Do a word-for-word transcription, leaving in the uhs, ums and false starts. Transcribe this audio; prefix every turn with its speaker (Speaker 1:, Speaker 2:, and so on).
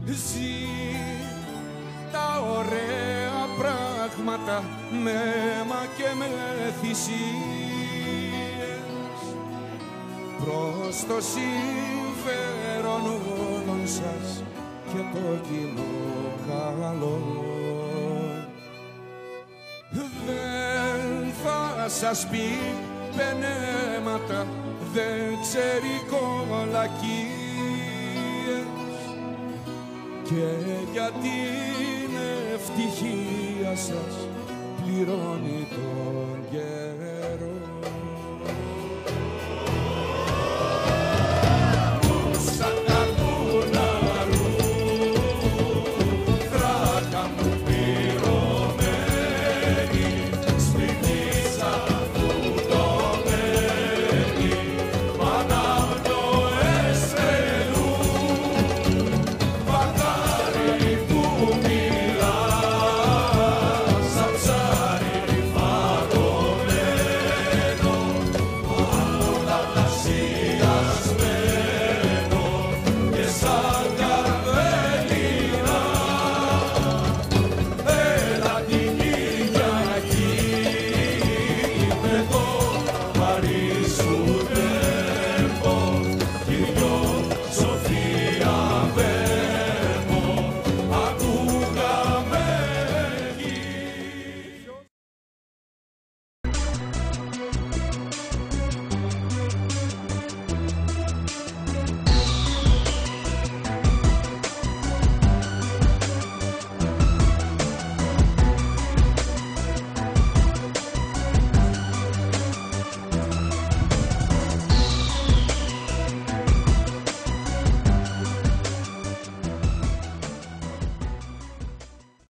Speaker 1: ζει τα ωραία πράγματα με αίμα και με θυσίες προς το συμφέρον όλων σας και το κοινό καλό. Δεν θα σας πει πενέματα, δεν ξέρει κολακίες και για την ευτυχία σας πληρώνει τον καιρό.